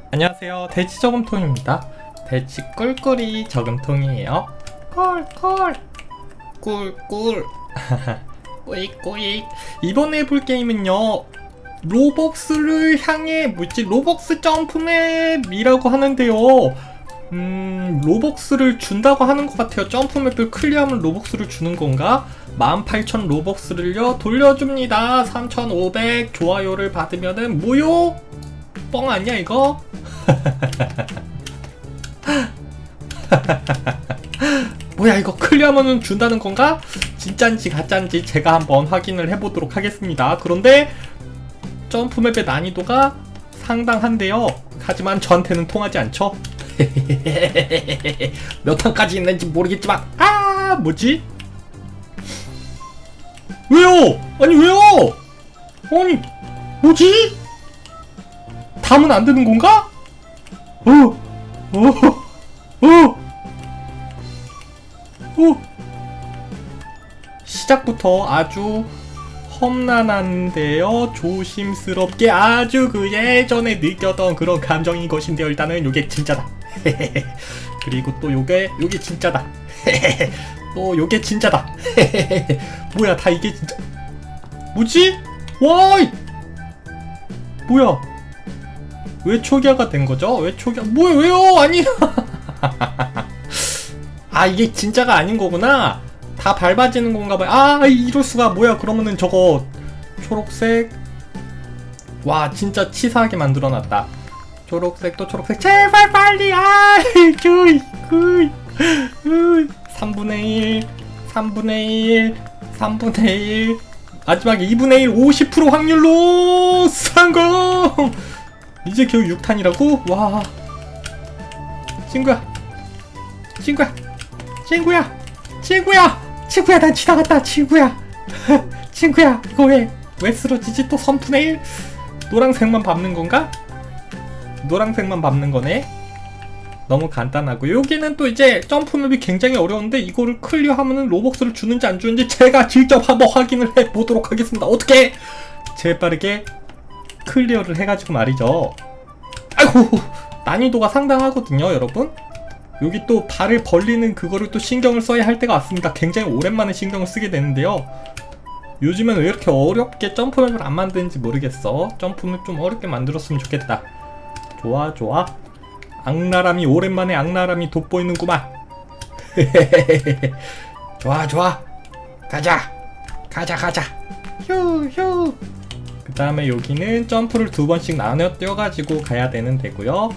안녕하세요, 돼지 저금통입니다. 돼지 꿀꿀이 저금통이에요. 꿀꿀 꿀꿀 꾸익꾸익. 이번에 해볼 게임은요, 로벅스를 향해 로벅스 점프맵이라고 하는데요. 로벅스를 준다고 하는 것 같아요. 점프맵을 클리어하면 로벅스를 주는 건가? 18,000 로벅스를요 돌려줍니다. 3,500 좋아요를 받으면은 무효? 뻥 아니야 이거? 뭐야, 이거 클리어하면 준다는 건가? 진짠지 가짠지 제가 한번 확인을 해보도록 하겠습니다. 그런데 점프맵의 난이도가 상당한데요. 하지만 저한테는 통하지 않죠? 몇 탄까지 있는지 모르겠지만, 뭐지? 왜요? 아니 왜요? 아니 뭐지? 담은 안 되는 건가? 시작부터 아주 험난한데요. 조심스럽게 아주 그 예전에 느꼈던 그런 감정인 것인데요. 일단은 요게 진짜다. 그리고 또 요게 진짜다. 또 요게 진짜다. 뭐야, 다 이게 진짜. 뭐지? 와이! 뭐야? 왜 초기화가 된 거죠? 왜 초기화? 왜요? 아니. 이게 진짜가 아닌 거구나. 다 밟아지는 건가 봐요. 이럴 수가. 뭐야, 그러면은 저거 초록색. 와, 진짜 치사하게 만들어 놨다. 초록색 또 초록색. 제발 빨리. 3분의 1, 3분의 1, 3분의 1. 마지막에 2분의 1, 50% 확률로 성공! 이제 겨우 6탄이라고? 와. 친구야, 난 지나갔다, 친구야. 친구야, 이거 왜 쓰러지지? 또 3분의 1? 노란색만 밟는 건가? 노란색만 밟는 거네? 너무 간단하고, 여기는 또 이제 점프맵이 굉장히 어려운데, 이거를 클리어하면은 로벅스를 주는지 안 주는지 제가 직접 한번 확인을 해보도록 하겠습니다. 어떻게 재빠르게 클리어를 해가지고 말이죠. 아이고, 난이도가 상당하거든요, 여러분. 여기 또 발을 벌리는 그거를 또 신경을 써야 할 때가 왔습니다. 굉장히 오랜만에 신경을 쓰게 되는데요. 요즘엔 왜 이렇게 어렵게 점프맵을 안 만드는지 모르겠어. 점프맵 좀 어렵게 만들었으면 좋겠다. 좋아. 악랄함이, 오랜만에 악랄함이 돋보이는구만. 좋아. 가자. 휴. 그 다음에 여기는 점프를 2번씩 나눠 뛰어가지고 가야 되는 데고요.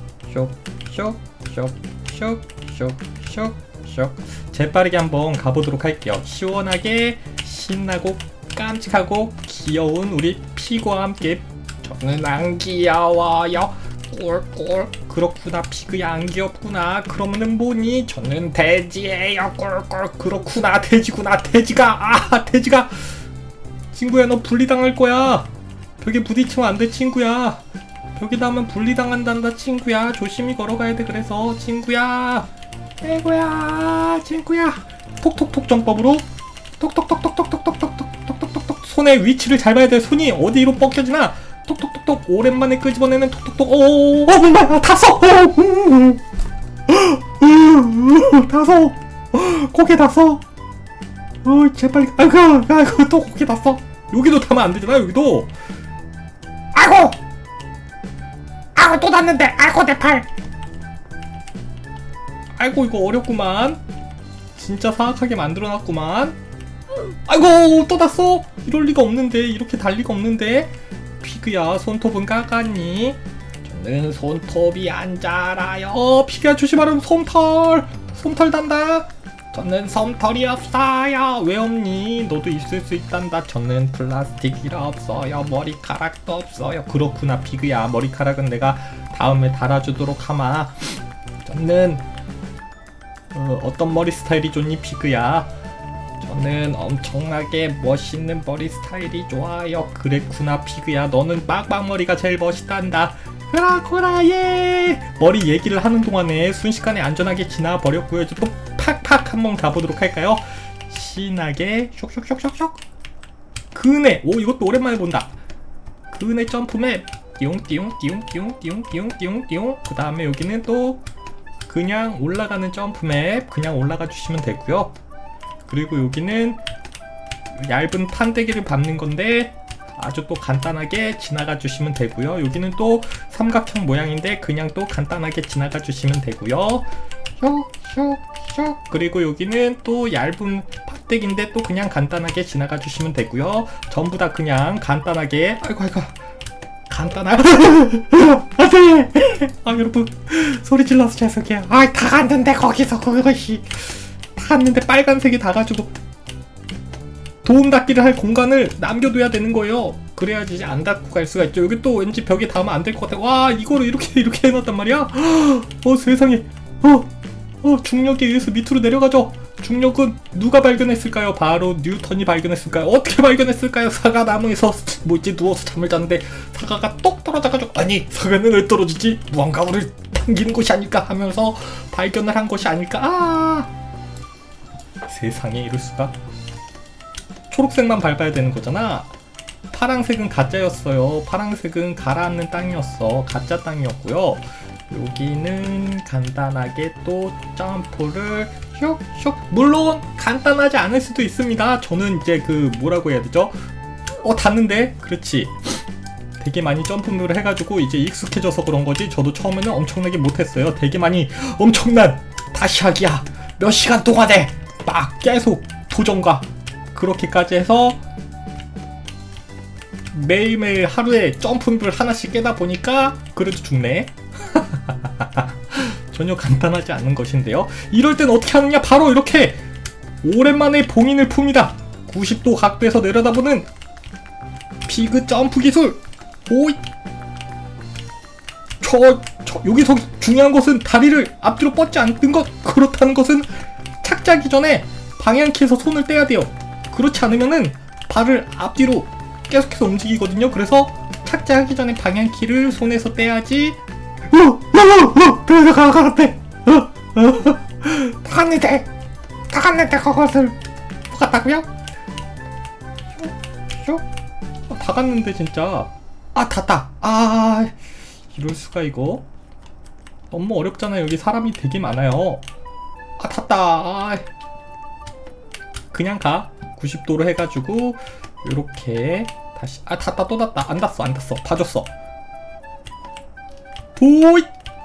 쇽. 재빠르게 한번 가보도록 할게요. 시원하게, 신나고, 깜찍하고, 귀여운 우리 피구와 함께. 저는 안 귀여워요. 꿀꿀. 그렇구나, 피그야 안 귀엽구나. 그러면은 뭐니? 저는 돼지예요. 꿀꿀. 그렇구나, 돼지구나. 돼지가. 친구야, 너 분리당할 거야. 벽에 부딪히면 안 돼, 친구야. 벽에 닿으면 분리당한단다, 친구야. 조심히 걸어가야 돼. 그래서 친구야. 친구야. 톡톡톡 정법으로 톡톡톡톡톡톡톡톡톡톡톡톡. 손의 위치를 잘 봐야 돼. 손이 어디로 뻗겨지나. 톡톡톡톡. 오랜만에 끄집어내는 톡톡톡. 엄마, 탔어. 탔어. 고개 탔어. 재빨리. 아이고, 또 고개 탔어. 여기도 타면 안 되잖아, 여기도. 아이고, 또 닿는데. 아이고, 내 팔. 아이고, 이거 어렵구만. 진짜 사악하게 만들어놨구만. 아이고, 또 닿았어. 이럴 리가 없는데. 이렇게 달 리가 없는데. 피그야, 손톱은 깎았니? 저는 손톱이 안 자라요. 피그야, 조심하렴. 솜털 단다. 저는 솜털이 없어요. 왜 없니? 너도 있을 수 있단다. 저는 플라스틱이라 없어요. 머리카락도 없어요. 그렇구나, 피그야. 머리카락은 내가 다음에 달아주도록 하마. 저는 어떤 머리 스타일이 좋니, 피그야? 저는 엄청나게 멋있는 머리 스타일이 좋아요. 그랬구나, 피그야. 너는 빡빡머리가 제일 멋있단다. 그렇구나, 예. 머리 얘기를 하는 동안에 순식간에 안전하게 지나버렸고요. 이제 또 팍팍 한번 가보도록 할까요? 신나게 쇽. 그네. 이것도 오랜만에 본다. 그네 점프맵. 띠용띠용띠용띠용띠용띠용띠용띠용. 그 다음에 여기는 또 그냥 올라가는 점프맵 그냥 올라가 주시면 되고요. 그리고 여기는 얇은 판때기를 밟는 건데 아주 또 간단하게 지나가 주시면 되고요. 여기는 또 삼각형 모양인데 그냥 또 간단하게 지나가 주시면 되고요. 슉슉슉. 그리고 여기는 또 얇은 판때기인데 또 그냥 간단하게 지나가 주시면 되고요. 전부 다 그냥 간단하게 아이고 간단하게 안돼. 아 여러분 소리 질러서 죄송해요. 아 다 갔는데 거기서 그것이 다 갔는데 빨간색이 다 가지고 도움 닫기를 할 공간을 남겨둬야 되는 거예요. 그래야지 이제 안 닫고 갈 수가 있죠. 여기 또 왠지 벽에 닿으면 안 될 것 같아. 와 이거를 이렇게 해놨단 말이야. 세상에. 중력에 의해서 밑으로 내려가죠. 중력은 누가 발견했을까요? 바로 뉴턴이 발견했을까요? 어떻게 발견했을까요? 사과 나무에서 뭐지 누워서 잠을 잤는데 사과가 똑 떨어져가지고 아니 사과는 왜 떨어지지? 무언가 우리를 당기는 것이 아닐까 하면서 발견을 한 것이 아닐까. 세상에 이럴 수가. 초록색만 밟아야 되는 거잖아. 파랑색은 가짜였어요. 파랑색은 가라앉는 땅이었어. 가짜 땅이었고요. 여기는 간단하게 또 점프를 슉슉. 물론 간단하지 않을 수도 있습니다. 저는 이제 그 뭐라고 해야 되죠? 닿는데? 그렇지. 되게 많이 점프를 해가지고 이제 익숙해져서 그런 거지. 저도 처음에는 엄청나게 못했어요. 되게 많이 엄청난 다시 하기야. 몇 시간 동안에 막 계속 도전과 그렇게까지 해서 매일매일 하루에 점프를 하나씩 깨다 보니까 그래도 죽네. 전혀 간단하지 않은 것인데요. 이럴 땐 어떻게 하느냐? 바로 이렇게 오랜만에 봉인을 풉니다. 90도 각도에서 내려다보는 피그 점프 기술. 오이. 여기서 중요한 것은 다리를 앞뒤로 뻗지 않는 것. 그렇다는 것은 착지하기 전에 방향키에서 손을 떼야 돼요. 그렇지 않으면은 발을 앞뒤로 계속해서 움직이거든요. 그래서 착지하기 전에 방향키를 손에서 떼야지. 다 갔는데 그것을 못 갔다고요? 다 갔는데 진짜. 닿다. 이럴 수가. 이거 너무 어렵잖아요. 여기 사람이 되게 많아요. 닿다. 그냥 가. 90도로 해가지고 요렇게 다시. 닿다. 또 닿다. 안 닿았어. 봐줬어. 오이.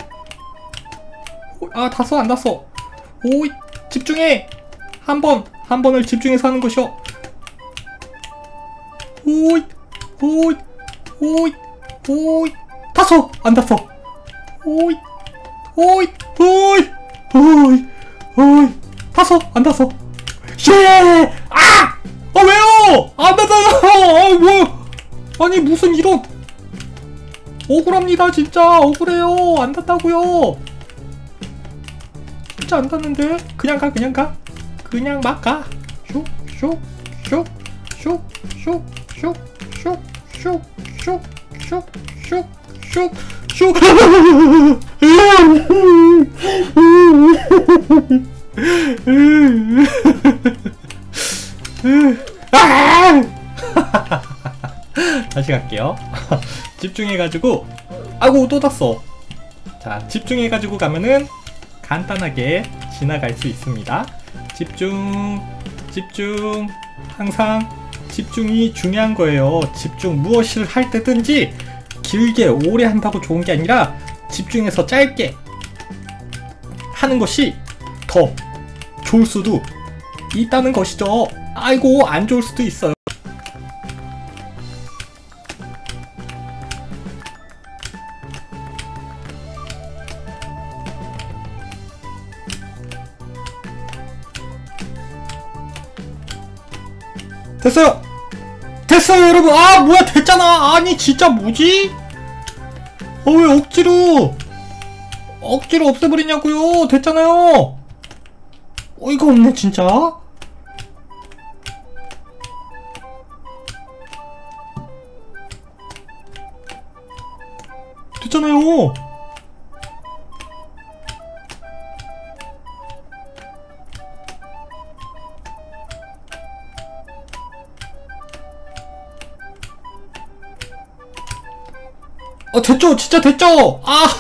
닿았어. 안 닿았어. 오이. 집중해. 한 번을 집중해서 하는 것이요. 오이. 닿았어. 안 닿았어. 오이. 닿았어. 안 닿았어. 예! 왜요? 안 닿잖아. 뭐? 아니 무슨 이런. 억울합니다. 진짜 억울해요. 안 닿다고요. 진짜 안 닿는데. 그냥 가. 그냥 막 가. 다시 갈게요. 집중해가지고. 아이고 또 닿았어. 자 집중해가지고 가면은 간단하게 지나갈 수 있습니다. 집중. 항상 집중이 중요한 거예요. 집중. 무엇을 할 때든지 길게 오래 한다고 좋은 게 아니라 집중해서 짧게 하는 것이 더 좋을 수도 있다는 것이죠. 아이고 안 좋을 수도 있어요. 됐어요 여러분. 뭐야 됐잖아. 아니 진짜 뭐지? 왜 억지로 없애버리냐고요. 됐잖아요. 어이가 없네 진짜. 됐잖아요. 됐죠? 진짜 됐죠?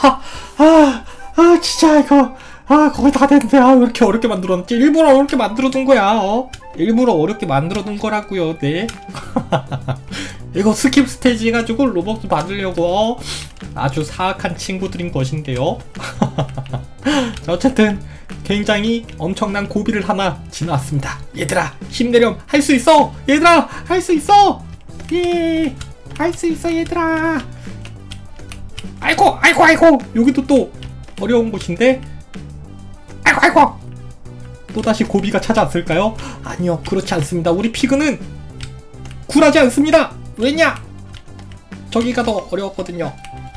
진짜 이거 거의 다 됐는데 왜 이렇게 어렵게 만들었지? 일부러 어렵게 만들어둔 거야. 일부러 어렵게 만들어둔 거라고요. 네. 이거 스킵 스테이지 해가지고 로벅스 받으려고 아주 사악한 친구들인 것인데요. 자, 어쨌든 굉장히 엄청난 고비를 하나 지나왔습니다. 얘들아 힘내렴. 할 수 있어. 얘들아 할 수 있어. 예, 할 수 있어 얘들아. 아이고 여기도 또 어려운 곳인데. 아이고 또다시 고비가 찾아왔을까요? 아니요, 그렇지 않습니다. 우리 피그는 굴하지 않습니다. 왜냐? 저기가 더 어려웠거든요.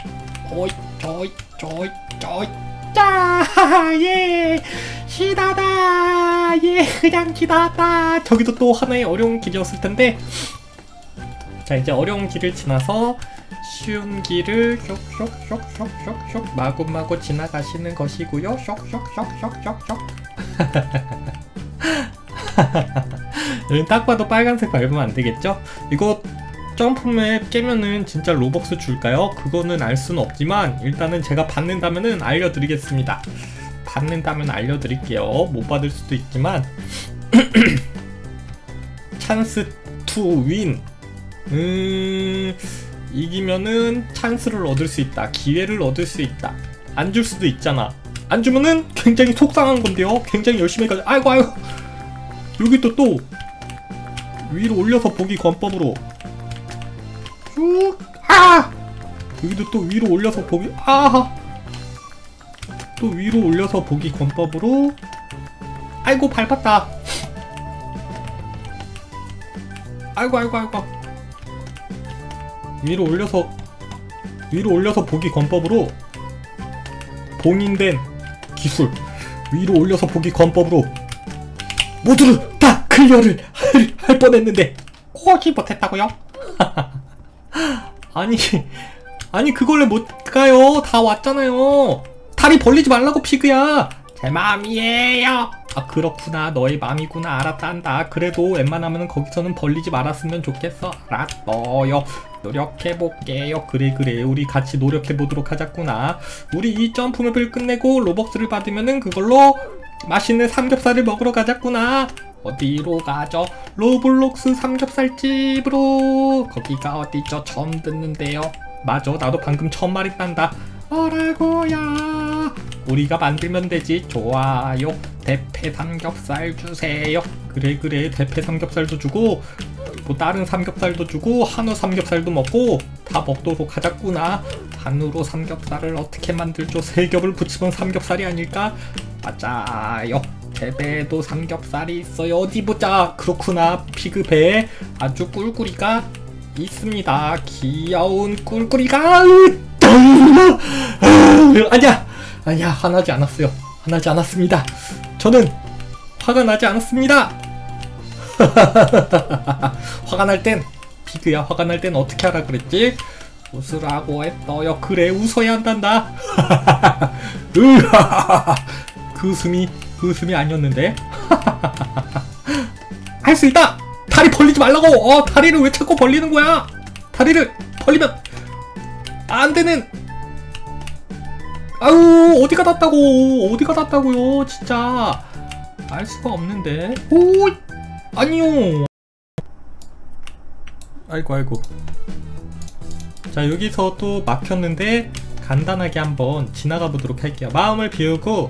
예, 시다다. 예, 그냥 지나다. 저기도 또 하나의 어려운 길이었을 텐데. 자, 이제 어려운 길을 지나서 쉬운 길을 쇽쇽쇽쇽쇽 마구마구 지나가시는 것이고요. 쇽쇽쇽쇽쇽. 여기 딱 봐도 빨간색 밟으면 안 되겠죠? 이거 점프맵 깨면은 진짜 로벅스 줄까요? 그거는 알 수는 없지만 일단은 제가 받는다면은 알려드리겠습니다. 받는다면 알려드릴게요. 못 받을 수도 있지만 찬스 투 윈. 이기면은 찬스를 얻을 수 있다. 기회를 얻을 수 있다. 안 줄 수도 있잖아. 안 주면은 굉장히 속상한 건데요. 굉장히 열심히 해가지고 아이고 여기 또 위로 올려서 보기 권법으로 쭉 여기도 또 위로 올려서 보기 또 위로 올려서 보기 권법으로 아이고 밟았다. 아이고 위로 올려서 보기 권법으로 봉인된 기술 위로 올려서 보기 권법으로 모두를 다 클리어를 할 뻔했는데 거기 못했다고요? 아니 그걸 왜 못 가요? 다 왔잖아요. 다리 벌리지 말라고 피그야. 제 맘이에요. 그렇구나. 너의 맘이구나. 알았단다. 그래도 웬만하면 거기서는 벌리지 말았으면 좋겠어. 알았어요. 노력해볼게요. 그래 우리 같이 노력해보도록 하자꾸나. 우리 이 점프맵을 끝내고 로벅스를 받으면은 그걸로 맛있는 삼겹살을 먹으러 가자꾸나. 어디로 가죠? 로블록스 삼겹살집으로. 거기가 어디죠? 처음 듣는데요. 맞아, 나도 방금 처음 말했단다. 뭐라고야? 우리가 만들면 되지. 좋아요. 대패 삼겹살 주세요. 그래 대패 삼겹살도 주고 뭐 다른 삼겹살도 주고 한우 삼겹살도 먹고 다 먹도록 하자꾸나. 한우로 삼겹살을 어떻게 만들죠? 세 겹을 붙이면 삼겹살이 아닐까? 맞아요. 배배도 삼겹살이 있어요. 어디 보자. 그렇구나. 피그배 아주 꿀꿀이가 있습니다. 귀여운 꿀꿀이가. 아니야 화나지 않았어요. 화나지 않았습니다. 저는 화가 나지 않았습니다. 화가 날 땐 피그야. 화가 날 땐 어떻게 하라 그랬지? 웃으라고 했어요. 그래 웃어야 한단다. 그 웃음이 아니었는데. 할 수 있다. 다리 벌리지 말라고. 다리를 왜 자꾸 벌리는 거야? 다리를 벌리면 안 되는. 아유 어디가 닿다고요. 진짜 알 수가 없는데. 오 아니요. 아이고. 자, 여기서 또 막혔는데 간단하게 한번 지나가 보도록 할게요. 마음을 비우고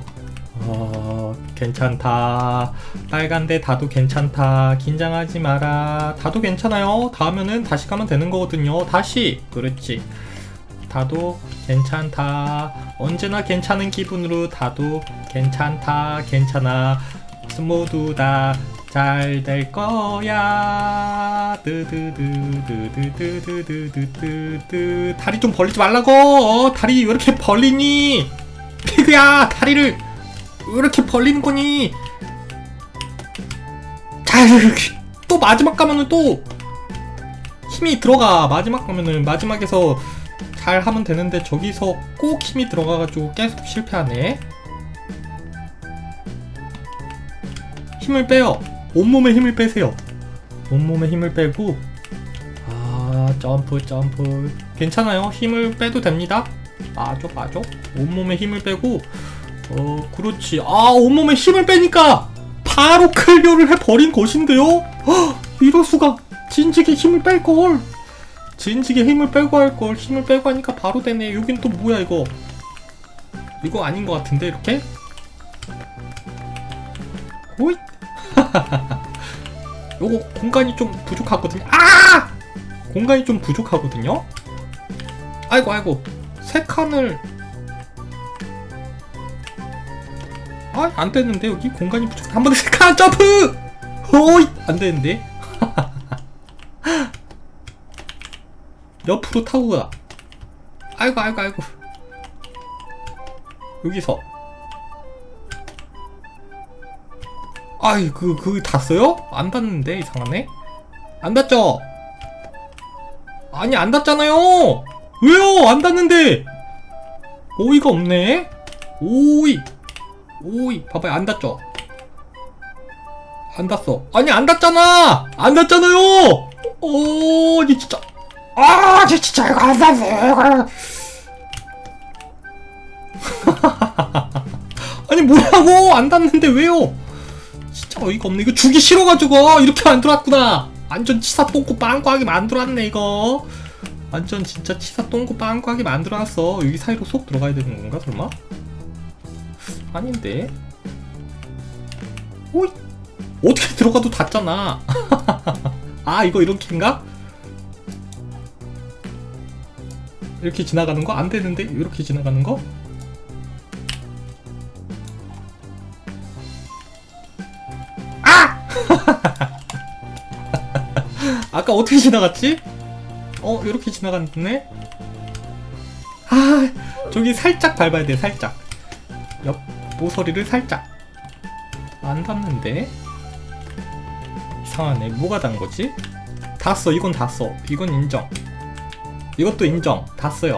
괜찮다. 빨간데 다도 괜찮다. 긴장하지 마라. 다도 괜찮아요. 다음에는 다시 가면 되는 거거든요. 다시. 그렇지. 다도 괜찮다. 언제나 괜찮은 기분으로 다도 괜찮다. 괜찮아. 모두 다 잘 될 거야. 드드드드드드드드드드. 다리 좀 벌리지 말라고. 다리 왜 이렇게 벌리니? 피그야, 다리를 왜 이렇게 벌리는 거니? 자, 또 마지막 가면은 또 힘이 들어가. 마지막 가면은 마지막에서 잘 하면 되는데 저기서 꼭 힘이 들어가가지고 계속 실패하네. 힘을 빼요. 온몸에 힘을 빼세요. 온몸에 힘을 빼고 점프 점프. 괜찮아요. 힘을 빼도 됩니다. 맞아 맞아. 온몸에 힘을 빼고 그렇지. 온몸에 힘을 빼니까 바로 클리어를 해버린 것인데요. 이럴수가. 진지게 힘을 뺄걸. 진지게 힘을 빼고 할걸. 힘을 빼고 하니까 바로 되네. 여긴 또 뭐야 이거. 이거 아닌 것 같은데 이렇게? 호잇. 요거 공간이 좀 부족하거든요. 공간이 좀 부족하거든요. 아이고 아이고. 세 칸을 안 되는데 여기 공간이 부족. 한 번에 세 칸 점프. 호잇. 안 되는데. 옆으로 타고 가. 아이고 아이고 아이고. 여기서 그거 닿았어요? 안 닿는데 이상하네. 안 닿죠? 아니 안 닿잖아요. 왜요? 안 닿는데. 오이가 없네. 오이 봐봐요. 안 닿죠? 안 닿았어. 아니 안 닿잖아. 안 닿잖아요. 니 진짜 진짜 이거 안 닿네. 아니 뭐라고. 안 닿는데 왜요? 진짜 어이가 없네. 이거 주기 싫어가지고 이렇게 만들어놨구나. 완전 치사 똥꼬 빵꾸하게 만들어놨네 이거. 완전 진짜 치사 똥꼬 빵꾸하게 만들어놨어. 여기 사이로 쏙 들어가야 되는 건가 설마? 아닌데. 오이. 어떻게 들어가도 닿잖아. 이거 이렇게인가? 이렇게 지나가는 거? 안 되는데? 이렇게 지나가는 거? 아까 어떻게 지나갔지? 이렇게 지나갔네? 저기 살짝 밟아야 돼, 살짝. 옆 모서리를 살짝. 안 닿는데? 이상하네. 뭐가 닿은 거지? 닿았어. 이건 닿았어. 이건 인정. 이것도 인정. 닿았어요.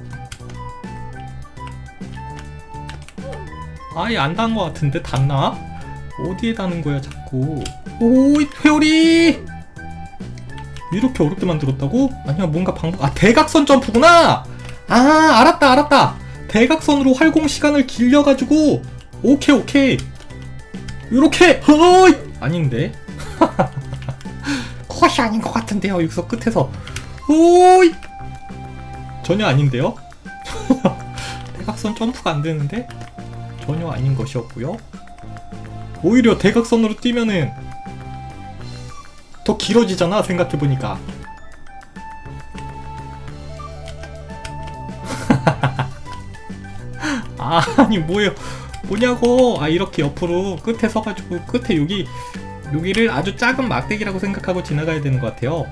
아예 안 닿은 거 같은데? 닿나? 어디에 닿는 거야 자꾸. 오이 회오리. 이렇게 어렵게 만들었다고? 아니야 뭔가 방법. 대각선 점프구나. 알았다. 대각선으로 활공 시간을 길려가지고. 오케이 요렇게. 허이. 아닌데. 그것이 아닌 것 같은데요. 여기서 끝에서 오이. 전혀 아닌데요. 대각선 점프가 안 되는데. 전혀 아닌 것이었고요. 오히려 대각선으로 뛰면은 더 길어지잖아 생각해보니까. 아니 뭐냐고. 이렇게 옆으로 끝에 서가지고 끝에 여기를 아주 작은 막대기라고 생각하고 지나가야 되는 것 같아요.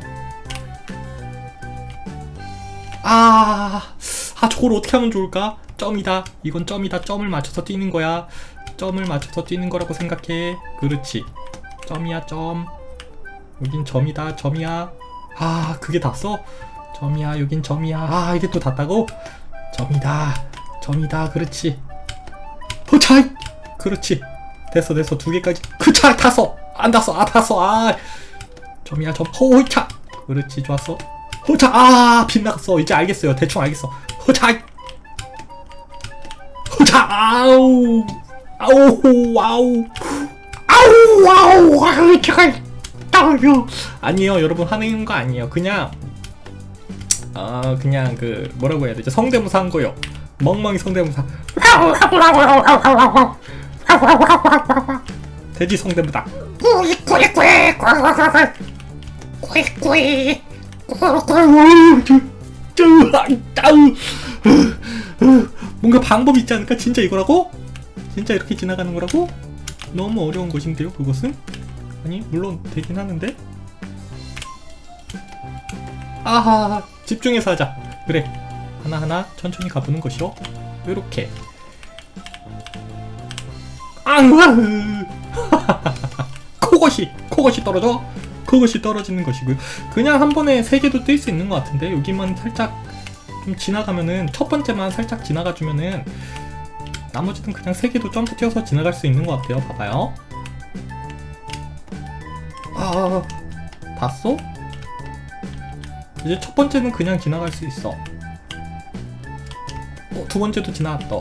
저걸 어떻게 하면 좋을까? 점이다. 이건 점이다. 점을 맞춰서 뛰는 거야. 점을 맞춰서 뛰는 거라고 생각해. 그렇지. 점이야 점. 여긴 점이다. 점이야. 그게 닿았어? 점이야. 여긴 점이야. 이게 또 닿다고? 점이다. 그렇지. 호차이. 그렇지. 됐어. 두 개까지. 그차 닿았어. 안 닿았어. 닿았어. 점이야 점. 호차. 그렇지. 좋았어. 호차. 빗나갔어. 이제 알겠어요. 대충 알겠어. 호차이. 호차. 아우. 제가 아니에요 여러분. 하는 거 아니에요. 그냥 그 뭐라고 해야 되죠? 성대모사 한 거요. 멍멍이 성대모사. 돼지 성대모사. 뭔가 방법이 있지 않을까? 진짜 이거라고? 진짜 이렇게 지나가는 거라고? 너무 어려운 것인데요 그것은? 아니 물론 되긴 하는데. 집중해서 하자. 그래. 하나하나 천천히 가보는 것이요. 요렇게. 그것이 떨어져. 그것이 떨어지는 것이고요. 그냥 한 번에 3개도 뛸 수 있는 것 같은데 여기만 살짝 좀 지나가면은 첫 번째만 살짝 지나가주면은 나머지는 그냥 3개도 점프 뛰어서 지나갈 수 있는 것 같아요. 봐봐요. 닿았어? 이제 첫 번째는 그냥 지나갈 수 있어. 두 번째도 지나갔다.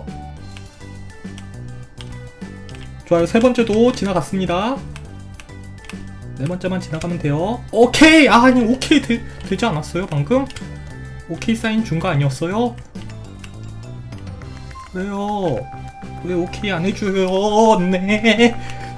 좋아요. 세 번째도 지나갔습니다. 네 번째만 지나가면 돼요. 오케이! 아니 오케이 되지 않았어요 방금? 오케이 사인 준 거 아니었어요? 왜요? 왜 오케이 안 해줘요? 네.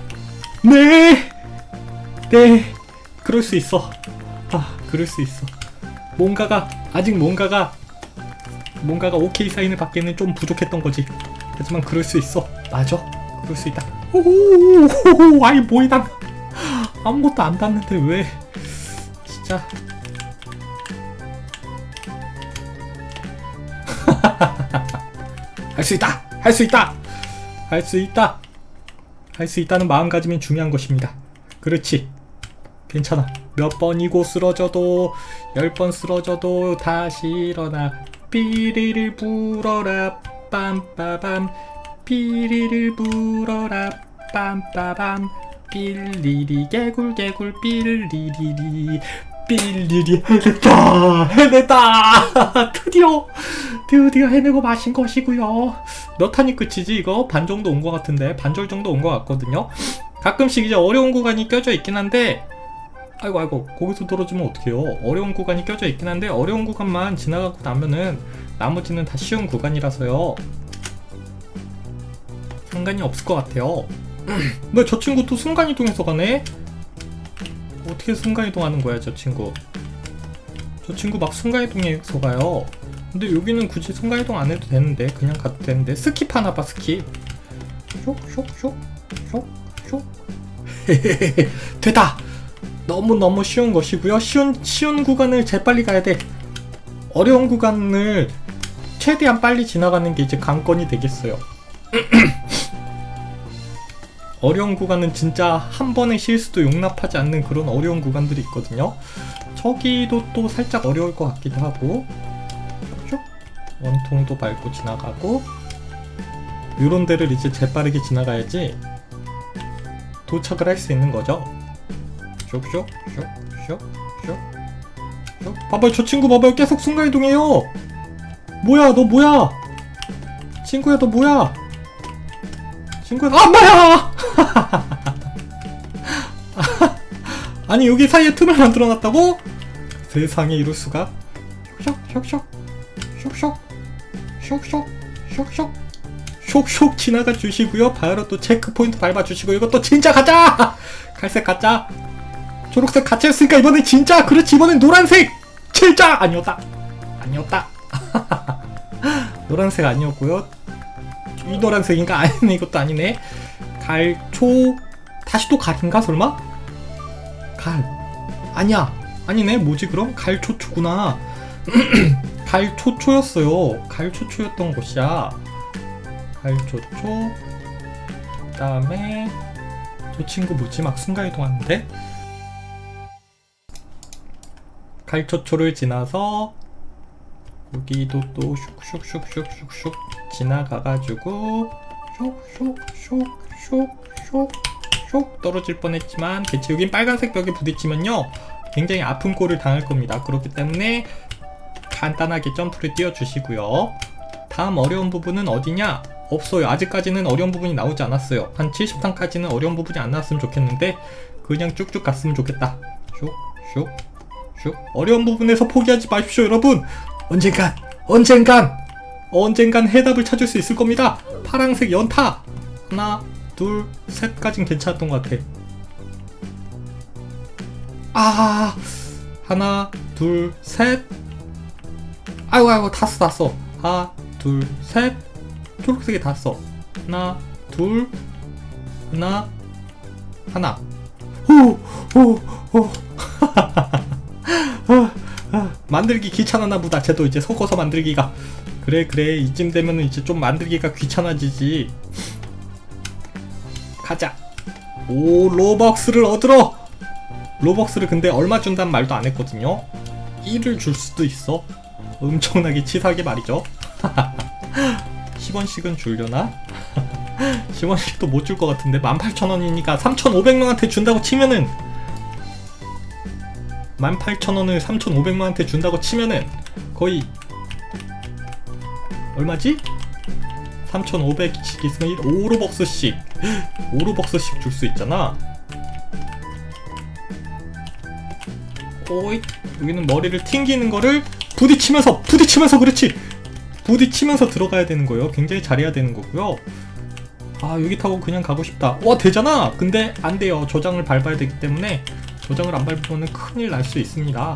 그럴 수 있어. 그럴 수 있어. 아직 뭔가가 오케이 사인을 받기에는 좀 부족했던 거지. 하지만 그럴 수 있어. 맞아. 그럴 수 있다. 오호호호. 아이 뭐야 난 아무것도 안 닿는데 왜 진짜. 할 수 있다! 할 수 있다! 할 수 있다! 할 수 있다는 마음가짐이 중요한 것입니다. 그렇지. 괜찮아. 몇 번이고 쓰러져도 10번 쓰러져도 다시 일어나. 삐리를 불어라 빰빠밤. 삐리를 불어라 빰빠밤. 삐리리 개굴개굴 삐리리리 삐리리. 해냈다! 드디어 해내고 마신 것이고요. 몇 탄이 끝이지 이거? 반 정도 온 것 같은데, 반절 정도 온 것 같거든요. 가끔씩 이제 어려운 구간이 껴져 있긴 한데, 아이고 거기서 떨어지면 어떡해요. 어려운 구간이 껴져 있긴 한데 어려운 구간만 지나가고 나면은 나머지는 다 쉬운 구간이라서요 상관이 없을 것 같아요. 왜 저 친구 또 순간이동해서 가네? 어떻게 순간이동하는 거야 저 친구? 저 친구 막 순간이동해서 가요. 근데 여기는 굳이 순간이동 안 해도 되는데, 그냥 가도 되는데. 스킵하나봐 스킵. 쇽 됐다! 너무 쉬운 것이고요. 쉬운 구간을 재빨리 가야 돼. 어려운 구간을 최대한 빨리 지나가는 게 이제 관건이 되겠어요. 어려운 구간은 진짜 한 번의 실수도 용납하지 않는 그런 어려운 구간들이 있거든요. 저기도 또 살짝 어려울 것 같기도 하고. 원통도 밟고 지나가고. 요런 데를 이제 재빠르게 지나가야지 도착을 할 수 있는 거죠. 쇽. 봐봐요, 저 친구 봐봐요. 계속 순간이동해요. 뭐야, 너 뭐야? 친구야, 너 뭐야? 친구야, 뭐야! 아니, 여기 사이에 틈을 만들어놨다고? 세상에, 이럴 수가. 쇽 지나가 주시고요. 바로 또 체크포인트 밟아주시고. 이것도 진짜 가자! 갈색 가짜. 초록색 가짜였으니까 이번엔 진짜. 그렇지, 이번엔 노란색 진짜. 아니었다. 노란색 아니었고요. 이 노란색인가? 아니네, 이것도 아니네. 갈초. 다시 또 갈인가 설마? 아니야, 아니네. 뭐지 그럼? 갈초초구나. 갈초초였어요. 갈초초였던 곳이야. 갈초초. 그 다음에 저 친구 뭐지? 막 순간이동하는데? 갈초초를 지나서 여기도 또 슉슉슉슉슉슉 지나가가지고 슉 떨어질 뻔했지만 대체 여긴 빨간색 벽에 부딪히면요 굉장히 아픈 꼴을 당할 겁니다. 그렇기 때문에 간단하게 점프를 띄워주시고요. 다음 어려운 부분은 어디냐? 없어요. 아직까지는 어려운 부분이 나오지 않았어요. 한 70탄까지는 어려운 부분이 안 나왔으면 좋겠는데 그냥 쭉쭉 갔으면 좋겠다. 슉 어려운 부분에서 포기하지 마십시오 여러분. 언젠간 해답을 찾을 수 있을 겁니다. 파란색 연타. 하나 둘 셋까진 괜찮았던 것 같아. 하나 둘 셋. 아이고 탔어. 하나 둘 셋. 초록색이 닿았어. 하나 둘 하나 후 만들기 귀찮았나 보다. 쟤도 이제 섞어서 만들기가. 그래 이쯤 되면은 이제 좀 만들기가 귀찮아지지. 가자. 오, 로벅스를 얻으러. 로벅스를 근데 얼마 준단 말도 안 했거든요. 1을 줄 수도 있어. 엄청나게 치사하게 말이죠. 10원씩은 줄려나? 10원씩도 못 줄 것 같은데. 18,000원이니까 3,500명한테 준다고 치면은 18,000원을 3,500만원한테 준다고 치면은 거의 얼마지? 3,500씩 있으면 5로벅스씩 5로벅스씩 줄 수 있잖아. 오이, 여기는 머리를 튕기는 거를 부딪히면서 그렇지, 부딪히면서 들어가야 되는 거예요. 굉장히 잘해야 되는 거고요. 아, 여기 타고 그냥 가고 싶다. 와, 되잖아. 근데 안 돼요. 저장을 밟아야 되기 때문에 저장을 안 밟으면 큰일 날 수 있습니다.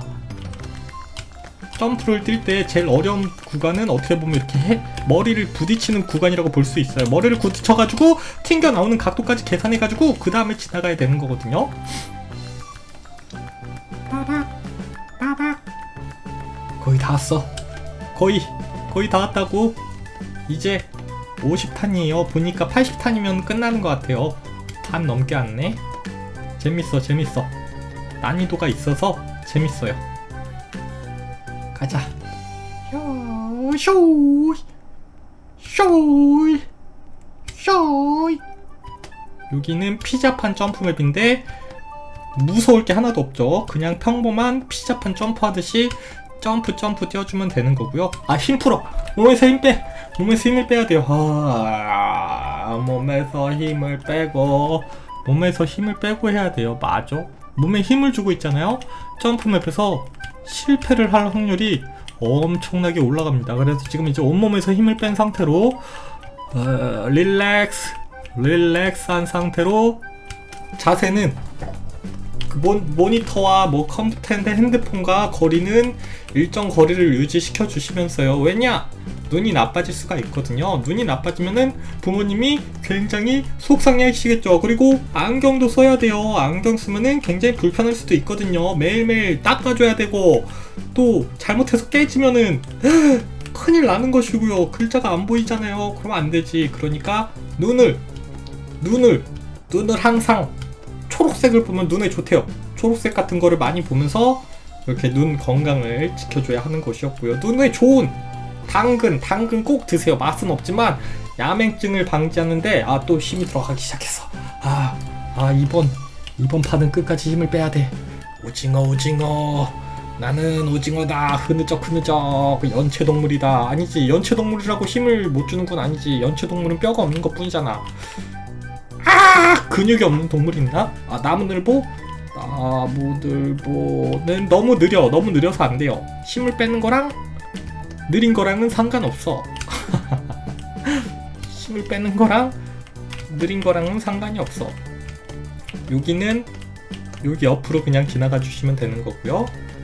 점프를 뛸 때 제일 어려운 구간은 어떻게 보면 이렇게 머리를 부딪히는 구간이라고 볼 수 있어요. 머리를 부딪혀가지고 튕겨 나오는 각도까지 계산해가지고 그 다음에 지나가야 되는 거거든요. 거의 다 왔어. 거의 다 왔다고. 이제 50탄이에요. 보니까 80탄이면 끝나는 것 같아요. 반 넘게 왔네. 재밌어. 난이도가 있어서 재밌어요. 가자. 여기는 피자판 점프맵인데 무서울 게 하나도 없죠. 그냥 평범한 피자판 점프하듯이 점프 띄워주면 되는 거고요. 아, 힘 풀어. 몸에서 힘을 빼야 돼요. 몸에서 힘을 빼고 해야 돼요. 맞아. 몸에 힘을 주고 있잖아요. 점프맵에서 실패를 할 확률이 엄청나게 올라갑니다. 그래서 지금 이제 온몸에서 힘을 뺀 상태로 릴렉스한 상태로 자세는 그 모니터와 뭐 컴퓨터인데 핸드폰과 거리는 일정 거리를 유지시켜 주시면서요. 왜냐? 눈이 나빠질 수가 있거든요. 눈이 나빠지면은 부모님이 굉장히 속상해하시겠죠. 그리고 안경도 써야 돼요. 안경 쓰면은 굉장히 불편할 수도 있거든요. 매일매일 닦아줘야 되고, 또 잘못해서 깨지면은 큰일 나는 것이고요. 글자가 안 보이잖아요. 그러면 안 되지. 그러니까 눈을 항상 초록색을 보면 눈에 좋대요. 초록색 같은 거를 많이 보면서 이렇게 눈 건강을 지켜줘야 하는 것이었고요. 눈에 좋은 당근 꼭 드세요. 맛은 없지만 야맹증을 방지하는데 또 힘이 들어가기 시작했어. 이번 판은 끝까지 힘을 빼야 돼. 오징어 나는 오징어다. 흐느적 연체동물이다. 아니지, 연체동물이라고 힘을 못 주는 건 아니지. 연체동물은 뼈가 없는 것 뿐이잖아. 근육이 없는 동물이 있나? 나무늘보? 나무늘보는 너무 느려서 안 돼요. 힘을 빼는 거랑 느린 거랑은 상관없어. 힘을 빼는 거랑 느린 거랑은 상관이 없어. 여기 옆으로 그냥 지나가 주시면 되는 거고요.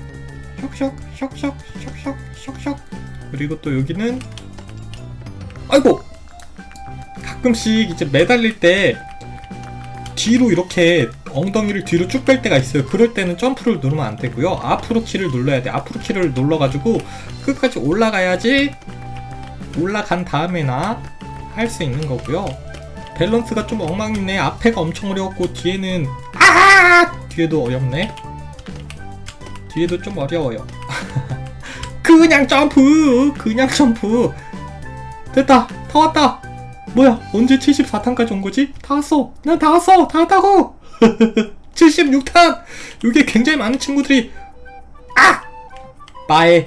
쇽. 그리고 또 여기는 아이고! 가끔씩 이제 매달릴 때 뒤로 이렇게 엉덩이를 뒤로 쭉 뺄 때가 있어요. 그럴 때는 점프를 누르면 안 되고요. 앞으로 키를 눌러야 돼. 앞으로 키를 눌러가지고 끝까지 올라가야지 올라간 다음에나 할 수 있는 거고요. 밸런스가 좀 엉망이네. 앞에가 엄청 어려웠고 뒤에는 뒤에도 어렵네. 뒤에도 좀 어려워요. 그냥 점프. 됐다. 다 왔다. 뭐야, 언제 74탄까지 온 거지? 다 왔어. 난 다 왔어. 다 왔다고. 76탄. 이게 굉장히 많은 친구들이 마의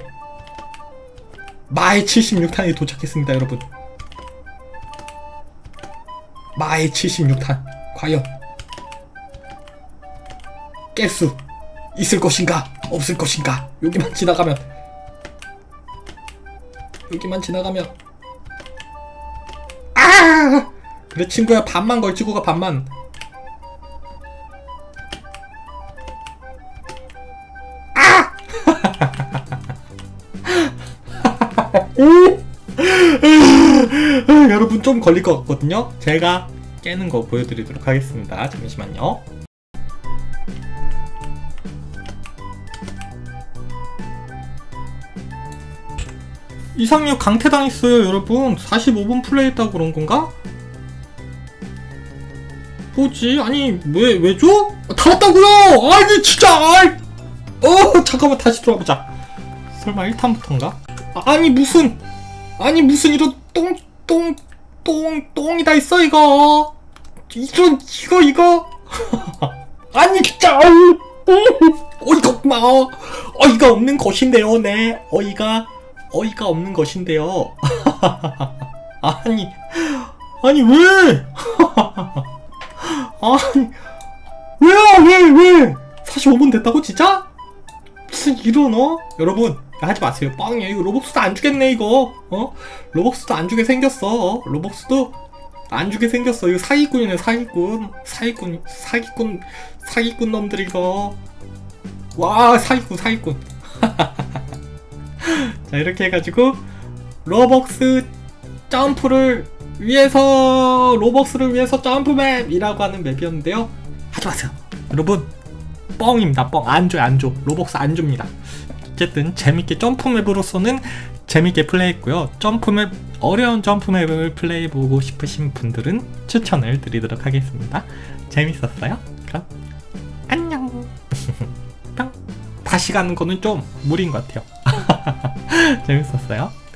76탄이 도착했습니다, 여러분. 마의 76탄 과연 깰 수 있을 것인가 없을 것인가. 여기만 지나가면 그래 친구야, 반만 걸치고 가. 반만. 여러분 좀 걸릴 것 같거든요. 제가 깨는 거 보여드리도록 하겠습니다. 잠시만요. 이상력 강퇴당했어요, 여러분. 45분 플레이했다고 그런 건가? 뭐지? 아니, 왜 줘? 다 왔다고요! 아니, 진짜! 잠깐만, 다시 들어가보자. 설마 1탄부터인가? 아니, 무슨 이런 똥이 다 있어, 이거. 이거. 아니, 진짜! 어이가 없는 것인데요. 네, 어이가 없는 것인데요. 아니 왜? 아니 왜? 45분 됐다고 진짜? 무슨 이런 여러분 하지 마세요. 뻥이야. 이거 로벅스도 안 주겠네 이거. 로벅스도 안 주게 생겼어. 로벅스도 안 주게 생겼어. 이거 사기꾼이네 사기꾼 놈들 이거. 와 사기꾼. 자 이렇게 해가지고 로벅스를 위해서 점프맵이라고 하는 맵이었는데요. 하지 마세요 여러분. 뻥입니다. 뻥. 안 줘. 로벅스 안 줍니다. 어쨌든 재밌게 점프맵으로서는 재밌게 플레이했고요. 어려운 점프맵을 플레이해보고 싶으신 분들은 추천을 드리도록 하겠습니다. 재밌었어요? 그럼 안녕. 다시 가는 거는 좀 무리인 것 같아요. 재밌었어요?